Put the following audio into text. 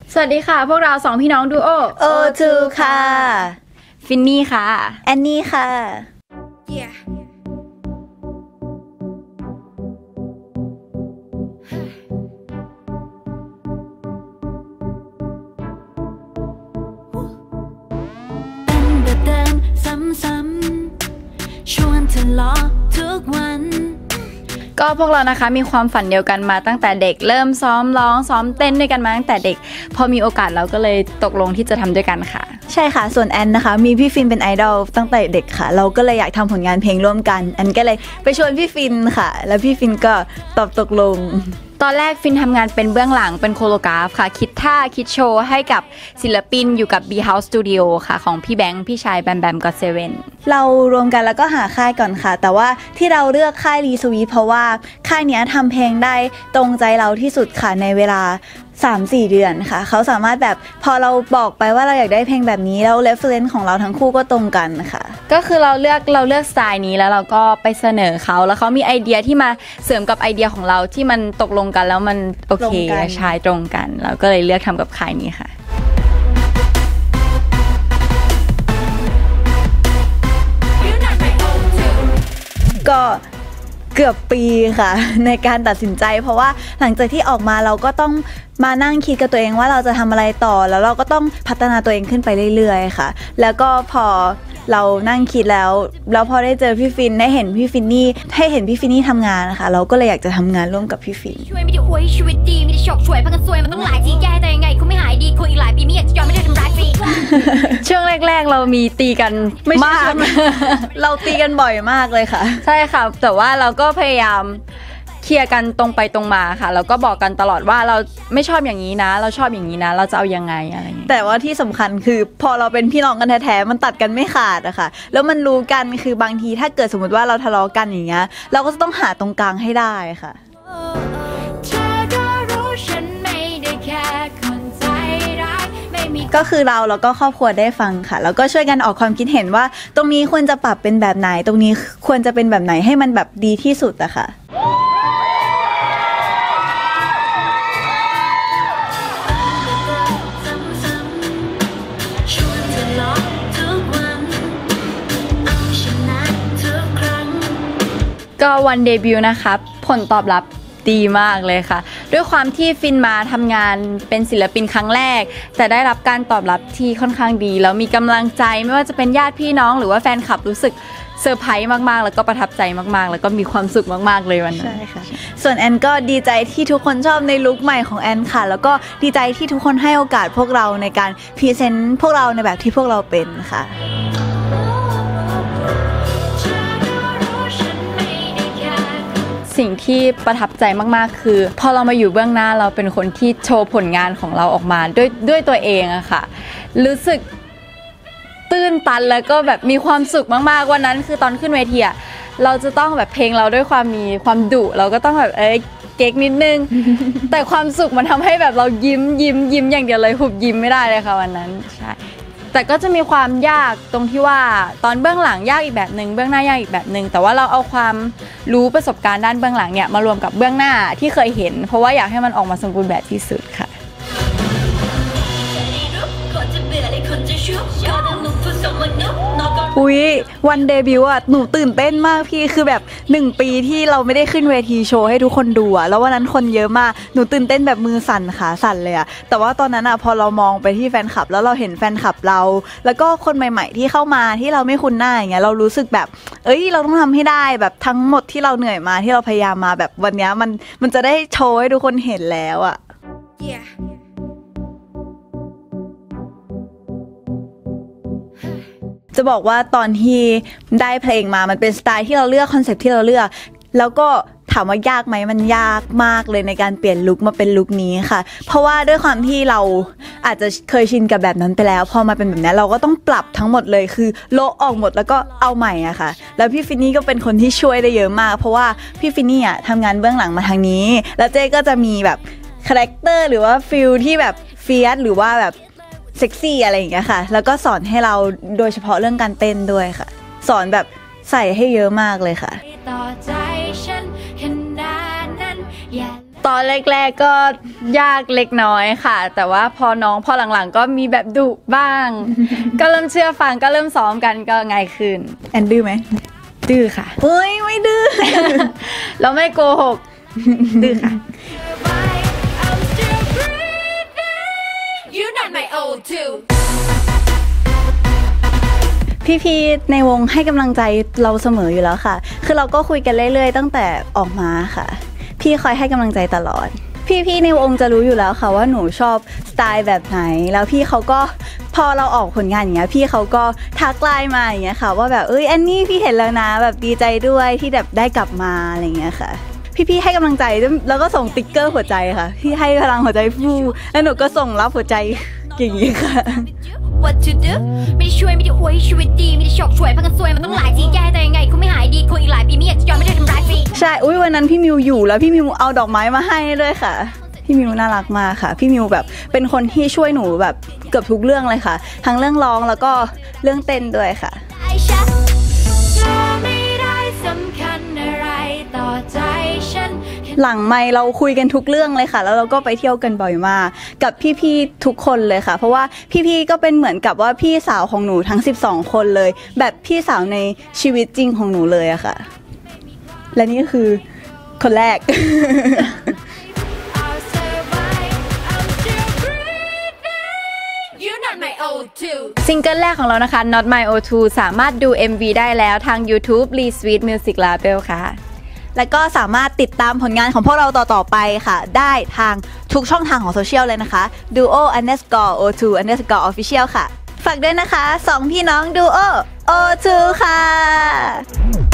สวัสดีค่ะพวกเราสองพี่น้องดูโอ O2 ค่ะฟินนี่ค่ะแอนนี่ค่ะเป็นแบบเดิมซ้ำๆชวนทะเลาะทุกวันก็พวกเรานะคะมีความฝันเดียวกันมาตั้งแต่เด็กเริ่มซ้อมร้องซ้อมเต้นด้วยกันมาตั้งแต่เด็กพอมีโอกาสเราก็เลยตกลงที่จะทำด้วยกันค่ะใช่ค่ะส่วนแอนนะคะมีพี่ฟินเป็นไอดอลตั้งแต่เด็กค่ะเราก็เลยอยากทำผลงานเพลงร่วมกันแอนก็เลยไปชวนพี่ฟินค่ะแล้วพี่ฟินก็ตอบตกลงตอนแรกฟินทำงานเป็นเบื้องหลังเป็นโคโรกราฟค่ะคิดท่าคิดโชว์ให้กับศิลปินอยู่กับ B House Studio ค่ะของพี่แบงค์พี่ชายแบมแบมก็เซเว่นเรารวมกันแล้วก็หาค่ายก่อนค่ะแต่ว่าที่เราเลือกค่ายรีสวีทเพราะว่าค่ายนี้ทำเพลงได้ตรงใจเราที่สุดค่ะในเวลา 3-4 เดือนค่ะเขาสามารถแบบพอเราบอกไปว่าเราอยากได้เพลงแบบนี้แล้วเรฟเฟอเรนซ์ของเราทั้งคู่ก็ตรงกันค่ะก็คือเราเลือกสไตล์นี้แล้วเราก็ไปเสนอเขาแล้วเขามีไอเดียที่มาเสริมกับไอเดียของเราที่มันตกลงกันแล้วมันโอเคใช่ตรงกันเราก็เลยเลือกทำกับค่ายนี้ค่ะก็เกือบปีค่ะในการตัดสินใจเพราะว่าหลังจากที่ออกมาเราก็ต้องมานั่งคิดกับตัวเองว่าเราจะทำอะไรต่อแล้วเราก็ต้องพัฒนาตัวเองขึ้นไปเรื่อยๆค่ะแล้วก็พอเรานั่งคิดแล้วพอได้เจอพี่ฟินได้เห็นพี่ฟินนี่ทำงานนะคะเราก็เลยอยากจะทำงานร่วมกับพี่ฟินช่วยไม่ได้อวยชีวิตดีไม่ได้ฉกฉวยพักกันซวยมันต้องหลายทีแก้แต่ยังไงเขาไม่หายดีคุยอีกหลายปีไม่อยากจะยอมไม่ได้ทำร้ายฟรีช่วงแรกๆเรามีตีกันมากเราตีกันบ่อยมากเลยค่ะใช่ค่ะแต่ว่าเราก็พยายามเคลียร์กันตรงไปตรงมาค่ะแล้วก็บอกกันตลอดว่าเราไม่ชอบอย่างนี้นะเราชอบอย่างนี้นะเราจะเอายังไงอะไรอย่างนี้แต่ว่าที่สำคัญคือพอเราเป็นพี่น้องกันแท้ๆมันตัดกันไม่ขาดอะค่ะแล้วมันรู้กันคือบางทีถ้าเกิดสมมติว่าเราทะเลาะกันอย่างเงี้ยเราก็จะต้องหาตรงกลางให้ได้ค่ะก็คือเราแล้วก็ครอบครัวได้ฟังค่ะแล้วก็ช่วยกันออกความคิดเห็นว่าตรงนี้ควรจะปรับเป็นแบบไหนตรงนี้ควรจะเป็นแบบไหนให้มันแบบดีที่สุดอะค่ะก็วันเดบิวต์นะคะผลตอบรับดีมากเลยค่ะด้วยความที่ฟินมาทำงานเป็นศิลปินครั้งแรกแต่ได้รับการตอบรับที่ค่อนข้างดีแล้วมีกำลังใจไม่ว่าจะเป็นญาติพี่น้องหรือว่าแฟนคลับรู้สึกเซอร์ไพรส์มากๆแล้วก็ประทับใจมากๆแล้วก็มีความสุขมากๆเลยวันนั้นใช่ค่ะส่วนแอนก็ดีใจที่ทุกคนชอบในลุคใหม่ของแอนค่ะแล้วก็ดีใจที่ทุกคนให้โอกาสพวกเราในการพรีเซนต์พวกเราในแบบที่พวกเราเป็นค่ะสิ่งที่ประทับใจมากๆคือพอเรามาอยู่เบื้องหน้าเราเป็นคนที่โชว์ผลงานของเราออกมาด้วยตัวเองอะค่ะรู้สึกตื้นตันแล้วก็แบบมีความสุขมากๆวันนั้นคือตอนขึ้นเวทีอะเราจะต้องแบบเพลงเราด้วยมีความดุเราก็ต้องแบบเก๊กนิดนึง แต่ความสุขมันทำให้แบบเรายิ้มอย่างเดียวเลยหุบยิ้มไม่ได้เลยค่ะวันนั้นใช่แต่ก็จะมีความยากตรงที่ว่าตอนเบื้องหลังยากอีกแบบนึงเบื้องหน้ายากอีกแบบนึงแต่ว่าเราเอาความรู้ประสบการณ์ด้านเบื้องหลังเนี่ยมารวมกับเบื้องหน้าที่เคยเห็นเพราะว่าอยากให้มันออกมาสมบูรณ์แบบที่สุดค่ะอุ๊ยวันเดบิวต์อ่ะหนูตื่นเต้นมากพี่คือแบบ1 ปีที่เราไม่ได้ขึ้นเวทีโชว์ให้ทุกคนดูอ่ะแล้ววันนั้นคนเยอะมากหนูตื่นเต้นแบบมือสั่นขาสั่นเลยอ่ะแต่ว่าตอนนั้นอ่ะพอเรามองไปที่แฟนคลับแล้วเราเห็นแฟนคลับเราแล้วก็คนใหม่ๆที่เข้ามาที่เราไม่คุ้นหน้าอย่างเงี้ยเรารู้สึกแบบเราต้องทำให้ได้แบบทั้งหมดที่เราเหนื่อยมาที่เราพยายามมาแบบวันนี้มันจะได้โชว์ให้ทุกคนเห็นแล้วอ่ะจะบอกว่าตอนที่ได้เพลงมามันเป็นสไตล์ที่เราเลือกคอนเซ็ปต์ที่เราเลือกแล้วก็ถามว่ายากไหมมันยากมากเลยในการเปลี่ยนลุคมาเป็นลุคนี้ค่ะเพราะว่าด้วยความที่เราอาจจะเคยชินกับแบบนั้นไปแล้วพอมาเป็นแบบนี้เราก็ต้องปรับทั้งหมดเลยคือโละออกหมดแล้วก็เอาใหม่อะค่ะแล้วพี่ฟินนี่ก็เป็นคนที่ช่วยได้เยอะมากเพราะว่าพี่ฟินนี่อะทำงานเบื้องหลังมาทางนี้แล้วเจ๊ก็จะมีแบบคาแรคเตอร์หรือว่าฟิลที่แบบเฟียสหรือว่าแบบเซ็กซี่อะไรอย่างเงี้ยค่ะแล้วก็สอนให้เราโดยเฉพาะเรื่องการเต้นด้วยค่ะสอนแบบใส่ให้เยอะมากเลยค่ะตอนแรกๆก็ยากเล็กน้อยค่ะ แต่ว่าพอหลังๆก็มีแบบดุบ้าง ก็เริ่มเชื่อฟังก็เริ่มซ้อมกันก็ง่ายขึ้นแอนดื้อไหมดื้อค่ะเฮ้ยไม่ดื้อเราไม่โกหก ดื้อค่ะ I'm still breathing. You're not my O2. พี่ๆในวงให้กำลังใจเราเสมออยู่แล้วค่ะ คือเราก็คุยกันเรื่อยๆตั้งแต่ออกมาค่ะ พี่คอยให้กำลังใจตลอด พี่ๆในวงจะรู้อยู่แล้วค่ะว่าหนูชอบสไตล์แบบไหน แล้วพี่เขาก็พอเราออกผลงานอย่างเงี้ยพี่เขาก็ทักไลน์มาอย่างเงี้ยค่ะว่าแบบแอนนี่พี่เห็นแล้วนะแบบดีใจด้วยที่แบบได้กลับมาอะไรอย่างเงี้ยค่ะ พี่ๆให้กำลังใจแล้วก็ส่งติ๊กเกอร์หัวใจค่ะพี่ให้พลังหัวใจฟูแล้วหนูก็ส่งรับหัวใจอย่างงี้ค่ะ What to do ไม่ได้ช่วยไม่ได้อวยให้ชีวิตดีไม่ได้ฉกฉวยพักกันซวยมันต้องหลายทีแก้แต่ยังไงคงไม่หายดีคงอีกหลายปีไม่อยากจะยอมไม่ได้ทำร้ายฟรีใช่อุ๊ยวันนั้นพี่มิวอยู่แล้วพี่มิวเอาดอกไม้มาให้ด้วยค่ะ พี่มิวน่ารักมากค่ะ พี่มิวแบบเป็นคนที่ช่วยหนูแบบเกือบทุกเรื่องเลยค่ะ ทั้งเรื่องร้องแล้วก็เรื่องเต้นด้วยค่ะไอ้ฉันเธอไม่ได้สำคัญอะไรต่อใจฉันหลังไมค์เราคุยกันทุกเรื่องเลยค่ะ แล้วเราก็ไปเที่ยวกันบ่อยมากกับพี่ๆทุกคนเลยค่ะ เพราะว่าพี่ๆก็เป็นเหมือนกับว่าพี่สาวของหนูทั้ง12คนเลย แบบพี่สาวในชีวิตจริงของหนูเลยอะค่ะ และนี่ก็คือคนแรก I'll survive I'm still breathing You're not my O2 ซิงเกิลแรกของเรานะคะ Not My O2 สามารถดู MV ได้แล้วทาง YouTube Lee Sweet Music Label ค่ะแล้วก็สามารถติดตามผลงานของพวกเราต่อๆไปค่ะ ได้ทางทุกช่องทางของโซเชียลเลยนะคะ duo_o2_official ค่ะ ฝากด้วยนะคะ 2 พี่น้อง duo O2 ค่ะ